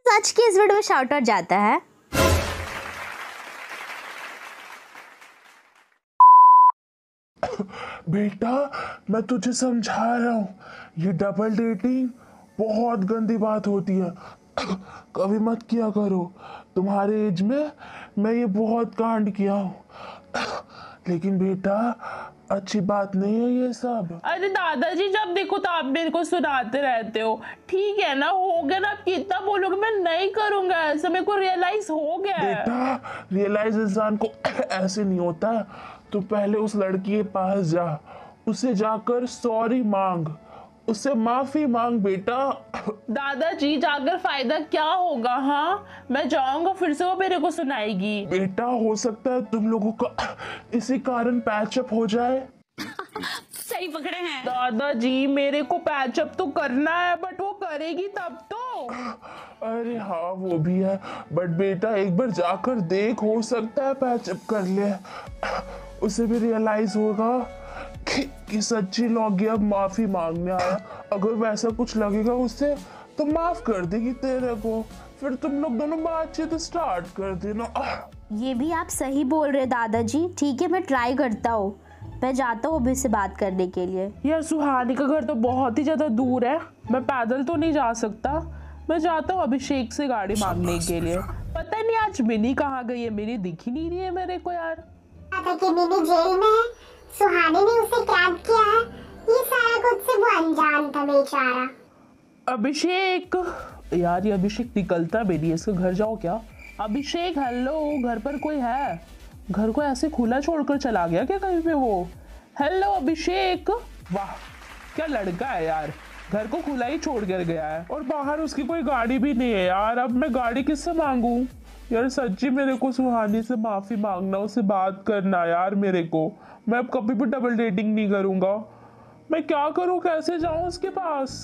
आज की इस वीडियो में शाउट आउट जाता है बेटा, मैं तुझे समझा रहा हूँ, ये डबल डेटिंग बहुत गंदी बात होती है। कभी मत किया करो। तुम्हारे एज में मैं ये बहुत कांड किया हूँ, लेकिन बेटा अच्छी बात नहीं है ये सब। अरे दादाजी, जब देखो तो आप मेरे को सुनाते रहते हो। ठीक है ना, हो गया ना, कितना बोलोगे, मैं नहीं करूंगा ऐसा, मेरे को रियलाइज हो गया है। बेटा, रियलाइज इंसान को ऐसे नहीं होता। तो पहले उस लड़की के पास जा, उसे जाकर सॉरी मांग, उससे माफी मांग बेटा। दादाजी, जाकर फायदा क्या होगा? हाँ, मैं जाऊंगा फिर से वो मेरे को सुनाएगी। बेटा, हो सकता है तुम लोगों का इसी कारण पैचअप हो जाए। सही पकड़े हैं दादाजी, मेरे को पैचअप तो करना है, बट वो करेगी तब तो। अरे हाँ, वो भी है, बट बेटा एक बार जाकर देख, हो सकता है पैचअप कर ले। उसे भी रियलाइज होगा कि सच्ची लौगी अब माफी मांगने आया। अगर वैसा कुछ लगेगा उससे तो माफ कर देगी तेरे को, फिर तुम लोग दोनों बातचीत स्टार्ट कर देना। ये भी आप सही बोल रहे दादाजी। ठीक है, मैं ट्राई करता हूँ, मैं जाता हूँ अभी से बात करने के लिए। यार, सुहानी का घर तो बहुत ही ज्यादा दूर है, मैं पैदल तो नहीं जा सकता। मैं जाता हूँ अभिषेक से गाड़ी मांगने के लिए। पता नहीं आज मिनी कहाँ गई है, मिनी दिख ही नहीं रही है मेरे को यार। कि मिनी जेल में है, सुहानी ने उसे क्रैप किया है, ये सारा कुछ से वो अनजान था बेचारा। अभिषेक, यार ये अभिषेक निकलता भी नहीं, इसके घर जाओ क्या? अभिषेक, हेलो, घर पर कोई है? घर को ऐसे खुला छोड़कर चला गया क्या कहीं पे वो? हेलो अभिषेक, वाह क्या लड़का है यार, घर को खुला ही छोड़ कर गया है, और बाहर उसकी कोई गाड़ी भी नहीं है यार। अब मैं गाड़ी किससे मांगू यार? सच्ची मेरे को सुहानी से माफी मांगना, उससे बात करना यार मेरे को। मैं अब कभी भी डबल डेटिंग नहीं करूंगा। मैं क्या करूं, कैसे जाऊं उसके पास?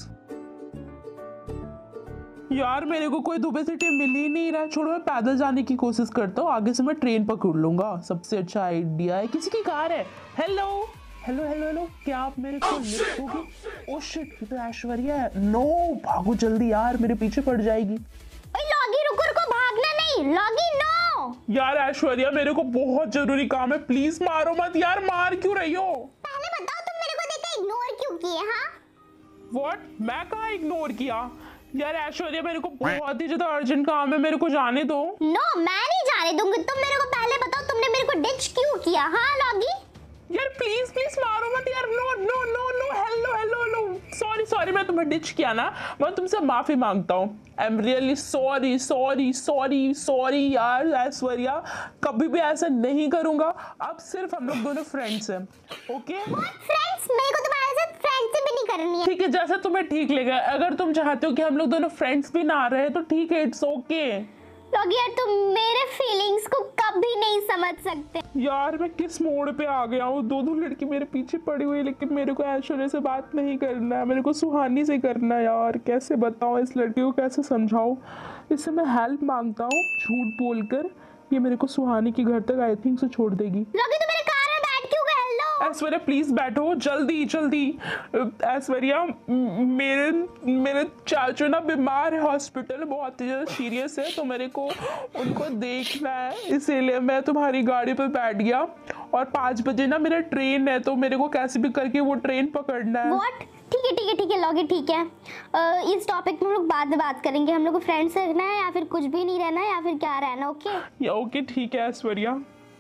यार मेरे को कोई दुबई सिटी मिल ही नहीं रहा है। छोड़ो, मैं पैदल जाने की कोशिश करता हूँ, आगे से मैं ट्रेन पकड़ लूंगा, सबसे अच्छा आइडिया है। किसी की कार है। हेलो हेलो हेलो हेलो, क्या आप मेरे को लिफ्ट दोगे? ओह शिट, ये तो ऐश्वर्या है। नो, भागो जल्दी यार, मेरे पीछे पड़ जाएगी। लॉगी रुको रुको, भागना नहीं, लॉगी नो। यार ऐश्वर्या, मेरे को बहुत जरूरी काम है, प्लीज मारो मत यार। मार क्यों रही हो? पहले बताओ, तुम मेरे को देखकर इग्नोर क्यों किए? हाँ, व्हाट? मैं कहाँ इग्नोर किया? यार ऐश्वर्या, मेरे को बहुत ही ज्यादा अर्जेंट काम है, मेरे को जाने दो। नो, मैं नहीं जाने दूंगी। तुम मेरे को पहले बताओ, तुमने मेरे को डिच क्यों किया? हाँ लॉगी, यार प्लीज प्लीज मारो मत यार। No no no no, hello hello hello, sorry sorry, मैं तुम्हें डिच किया ना, मैं तुमसे माफी मांगता हूँ। I am really sorry sorry sorry sorry यार ऐश्वर्या, कभी भी ऐसा नहीं करूंगा। अब सिर्फ हम लोग दोनों फ्रेंड्स हैं, ओके? फ्रेंड्स, मेरे को तुम्हारे साथ फ्रेंडशिप भी नहीं करनी है। ठीक है, जैसा तुम्हें ठीक लगे। अगर तुम चाहते हो कि हम लोग दोनों फ्रेंड्स भी ना रहे तो ठीक है, इट्स ओके। लॉगी यार, तुम मेरे फीलिंग्स को कभी नहीं समझ सकते। यार मैं किस मोड़ पे आ गया हूँ? दो लड़की मेरे पीछे पड़ी हुई है, लेकिन मेरे को ऐश्वर्या से बात नहीं करना है, मेरे को सुहानी से करना है। यार कैसे बताऊँ इस लड़की को, कैसे समझाऊँ? इससे मैं हेल्प मांगता हूँ झूठ बोलकर, ये मेरे को सुहानी के घर तक आई थिंक से छोड़ देगी। लॉगी, तुम मेरे कार में बैठ क्यों गए? हेलो ऐश्वर्या प्लीज बैठो, जल्दी जल्दी। ऐश्वर्या, मेरे चाचू ना बीमार है, हॉस्पिटल बहुत ही ज़्यादा सीरियस है, तो मेरे को उनको देखना है, इसीलिए मैं तुम्हारी गाड़ी पर बैठ गया। और 5 बजे ना मेरा ट्रेन है, तो मेरे को कैसे भी करके वो ट्रेन पकड़ना है। व्हाट? ठीक है ठीक है ठीक है लॉगी, ठीक है। इस टॉपिक में हम लोग बाद में बात करेंगे। हम लोग को फ्रेंड्स रहना है या फिर कुछ भी नहीं रहना है, या फिर क्या रहना? ओके या ओके, ठीक है ऐश्वर्या।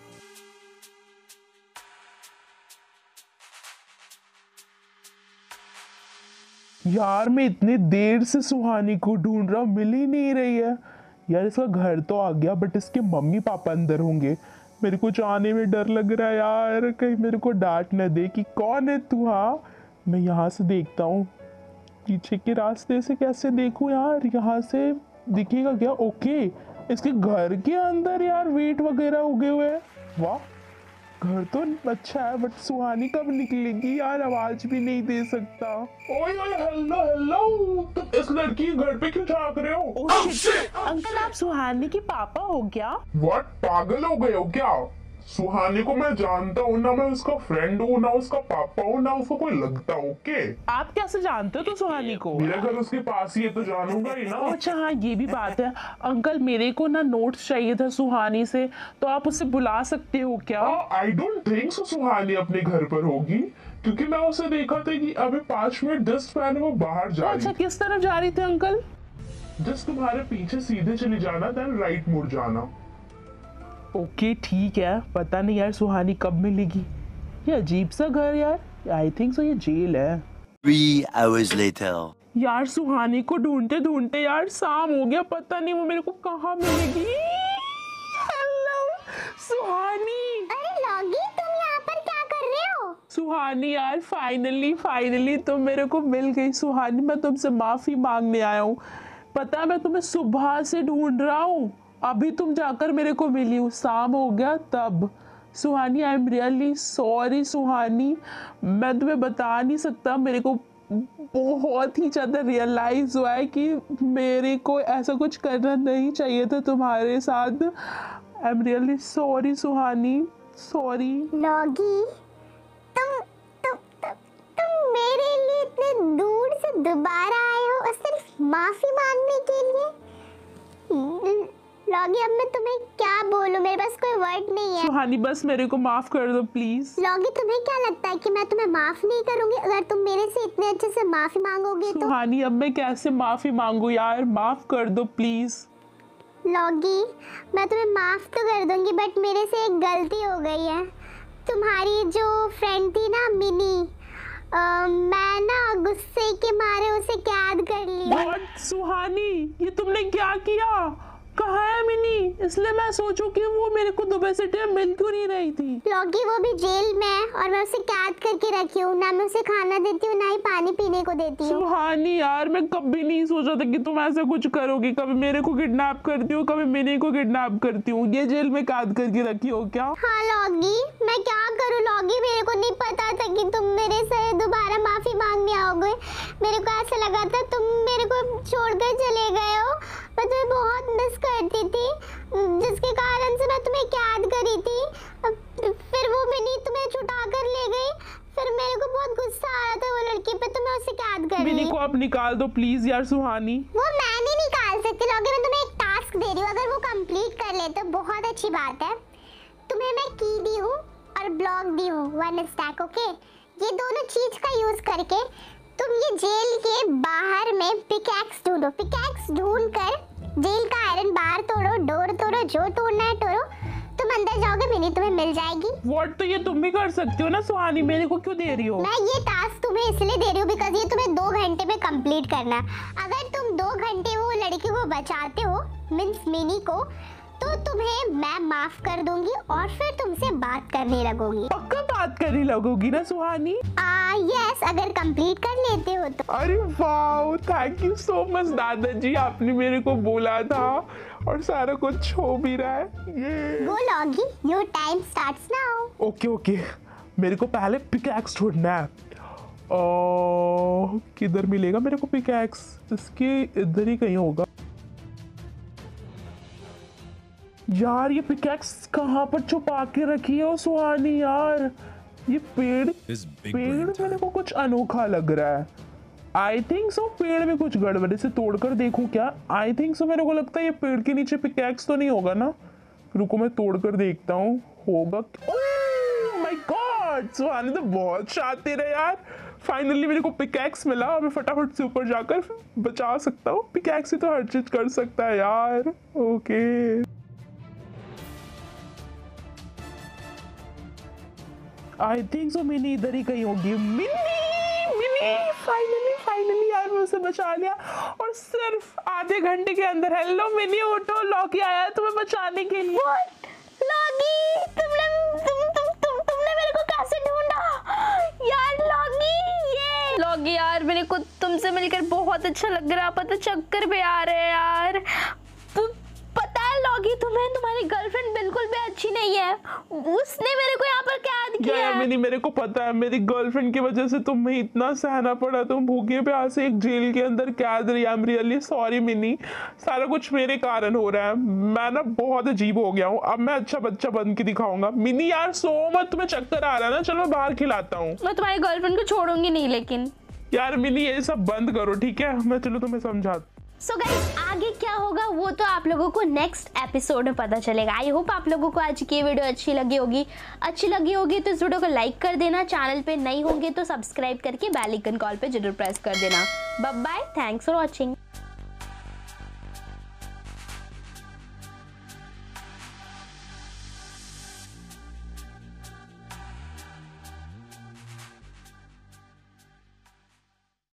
यार मैं इतनी देर से सुहानी को ढूंढ रहा हूँ, मिल ही नहीं रही है। यार इसका घर तो आ गया, बट इसके मम्मी पापा अंदर होंगे। मेरे को जाने में डर लग रहा है यार, कहीं मेरे को डांट न दे कि कौन है तू। हाँ, मैं यहाँ से देखता हूँ, पीछे के रास्ते से कैसे देखूँ यार? यहाँ से दिखेगा क्या? ओके, इसके घर के अंदर यार वेट वगैरह उगे हुए हैं। वाह, घर तो अच्छा है, बट सुहानी कब निकलेगी यार? आवाज भी नहीं दे सकता। ओए ओए, हेलो हेलो, तुम इस लड़की के घर पे क्यों झांक रहे हो? Oh, shit! अंकल, आप सुहानी के पापा हो क्या? व्हाट, पागल हो गए हो क्या? सुहानी को मैं जानता हूँ ना, मैं उसका फ्रेंड हूँ ना, उसका पापा हूँ ना, उसको कोई लगता हो। ओके, आप कैसे जानते हो तो सुहानी को? मेरा घर उसके पास ही है तो जानूंगा ही ना। अच्छा हाँ, ये भी बात है। अंकल मेरे को ना नोट्स चाहिए था सुहानी से, तो आप उसे बुला सकते हो क्या? आई डोंट थिंक सो सुहानी अपने घर पर होगी, क्योंकि मैं उसे देखा था कि अभी 5 मिनट जस्ट पहले वो बाहर जा रही। अच्छा, किस तरफ जा रही थी अंकल? जस्ट तुम्हारे पीछे सीधे चली जाना, देन राइट मुड़ जाना। ओके ठीक है, पता नहीं यार सुहानी कब मिलेगी। ये अजीब सा घर यार, आई थिंक सो ये जेल है। 3 hours later. यार सुहानी को ढूंढते ढूंढते यार शाम हो गया, पता नहीं वो मेरे को कहाँ मिलेगी। हेलो सुहानी। अरे लॉगी, तुम यहाँ पर क्या कर रहे हो? सुहानी यार फाइनली तुम मेरे को मिल गई। सुहानी मैं तुमसे माफी मांगने आया हूँ। पता है मैं तुम्हें सुबह से ढूंढ रहा हूँ, अभी तुम जाकर मेरे को मिली हो, शाम हो गया तब। Suhani I am really sorry Suhani, मैं तुम्हें बता नहीं सकता। मेरे को बहुत ही ज़्यादा रियलाइज हुआ है कि मेरे को ऐसा कुछ करना नहीं चाहिए था तुम्हारे साथ। I am really sorry Suhani, sorry. लॉगी, तुम मेरे लिए इतने दूर से दोबारा आए हो और सिर्फ माफी मांगने के लिए? लॉगी, अब मैं तुम्हें क्या बोलूं, मेरे पास कोई वर्ड नहीं है। सुहानी बस मेरे को माफ कर दो प्लीज। लॉगी, तुम्हें क्या लगता है कि मैं तुम्हें माफ नहीं करूंगी अगर तुम मेरे से इतने अच्छे से माफी मांगोगे तो? सुहानी अब मैं कैसे माफी मांगू यार, माफ कर दो प्लीज। लॉगी, मैं तुम्हें माफ तो कर दूंगी, बट मेरे से एक गलती हो गई है। तुम्हारी जो फ्रेंड थी ना मिनी, मैं ना गुस्से के मारे उसे कैद कर ली। What? सुहानी ये तुमने क्या किया? कहाँ है मिनी? इसलिए मैं सोचूं कि वो मेरे को दोपहर से टाइम मिल क्यों नहीं रही थी। लॉगी, वो भी जेल में है और मैं उसे कैद करके रखी हूँ। ना मैं उसे खाना देती हूँ, ना ही पानी पीने को देती हूँ। सुहानी यार मैं कभी नहीं सोचा था कि तुम ऐसा कुछ करोगी। कभी मेरे को किडनैप करती हो, कभी मिनी को किडनैप करती हूँ। ये जेल में कैद करके रखी हो क्या? हाँ लॉगी, मैं क्या करूँ लॉगी, मेरे को नहीं पता था कि तुम मेरे से दोबारा माफी मांगने आओगे। मेरे को ऐसा लगा था तुम मेरे को छोड़कर चले गए हो। मैं तुम्हें बहुत मिस करती थी, जिसके कारण से मैं तुम्हें कैद करी थी। फिर वो मिनी तुम्हें छुटा कर ले गई। फिर मेरे को बहुत गुस्सा आ रहा था वो लड़की पे, तो मैं उसे कैद कर मिनी ली। को अब निकाल दो प्लीज यार सुहानी। वो मैं नहीं निकाल सकती लॉगी, मैं तुम्हें एक टास्क दे रही हूँ, अगर वो कंप्लीट कर ले तो बहुत अच्छी बात है। तुम्हें मैं की दी हूँ और ब्लॉक दी हूँ 1 स्टैक। ओके, ये दोनों चीज का यूज करके तुम ये जेल के बाहर में पिकैक्स ढूंढो। पिकैक्स ढूंढ कर जेल का आयरन बार तोड़ो, डोर तोड़ो, जो तोड़ना है तोड़ो। तुम अंदर जाओगे, मिनी तुम्हें मिल जाएगी। व्हाट? तो ये तुम भी कर सकती हो ना सुहानी, मेरे को क्यों दे रही हो? मैं ये टास्क तुम्हें इसलिए दे रही हूँ बिकॉज ये तुम्हें 2 घंटे में कंप्लीट करना है। अगर तुम 2 घंटे वो लड़की को बचाते हो, मीन्स मिनी को, तो तुम्हें मैं माफ कर दूंगी और फिर तुमसे बात करने लगूंगी। पक्का बात करने लगोगी ना सुहानी? यस, अगर कंप्लीट कर लेते हो तो। अरे वाह, थैंक यू सो मच दादाजी, आपने मेरे को बोला था और सारा कुछ हो भी रहा है। ये गो लॉगी, your time starts now. Okay मेरे को पहले पिकैक्स ढूंढना है। किधर मिलेगा मेरे को पिकैक्स? इसके इधर ही कहीं होगा। यार ये पिकैक्स कहाँ पर छुपा के रखी है सुहानी यार? ये पेड़ मेरे को कुछ अनोखा लग रहा है। आई थिंक सो पेड़ में कुछ गड़बड़, इसे तोड़कर देखूं क्या? आई थिंक सो, मेरे को लगता है ये पेड़ के नीचे पिकैक्स तो नहीं होगा ना। रुको मैं तोड़कर देखता हूँ, होगा। ओह माय गॉड, सुहानी तो बहुत शातिर है यार। फाइनली मेरे को पिकैक्स मिला और मैं फटाफट से ऊपर जाकर बचा सकता हूँ। पिकैक्स से तो हर चीज कर सकता है यार। Okay I think so Mini इधर ही कहीं होगी। मिनी फाइनली यार मैं उसे बचा लिया और सिर्फ आधे घंटे के अंदर। हेलो मिनी, उठो, लॉकी आया है तुम्हें बचाने के लिए। लॉगी, तुमने मेरे को कैसे ढूंढा यार? लॉगी, ये लॉगी यार मेरे को तुमसे मिलकर बहुत अच्छा लग रहा, पता चक्कर भी आ रहे हैं यार। पता है लॉगी, तुम्हें तुम्हारी गर्लफ्रेंड बिल्कुल भी अच्छी नहीं है। है, उसने मेरे को यहाँ पर कैद किया यार है। मिनी, मेरे को पता है मेरी गर्लफ्रेंड की वजह से तुम्हें इतना सहना पड़ा, तुम भूखे प्यासे एक जेल के अंदर कैद रही। I am really sorry Mini, सारा कुछ मेरे कारण हो रहा है। मैं ना बहुत अजीब हो गया हूँ, अब मैं अच्छा बच्चा बन के दिखाऊंगा। मिनी यार सो मत, तुम्हें चक्कर आ रहा है ना, चलो मैं बाहर खिलाता हूँ। मैं तुम्हारी गर्लफ्रेंड को छोड़ूंगी नहीं लेकिन। यार मिनी ये सब बंद करो ठीक है, मैं चलो तुम्हें समझाता। सो गाइस आगे क्या होगा वो तो आप लोगों को नेक्स्ट एपिसोड में पता चलेगा। आई होप आप लोगों को आज की वीडियो अच्छी लगी होगी तो इस वीडियो को लाइक कर देना, चैनल पे नई होंगे तो सब्सक्राइब करके बेल आइकन कॉल पे जरूर प्रेस कर देना। Bye bye, thanks for watching.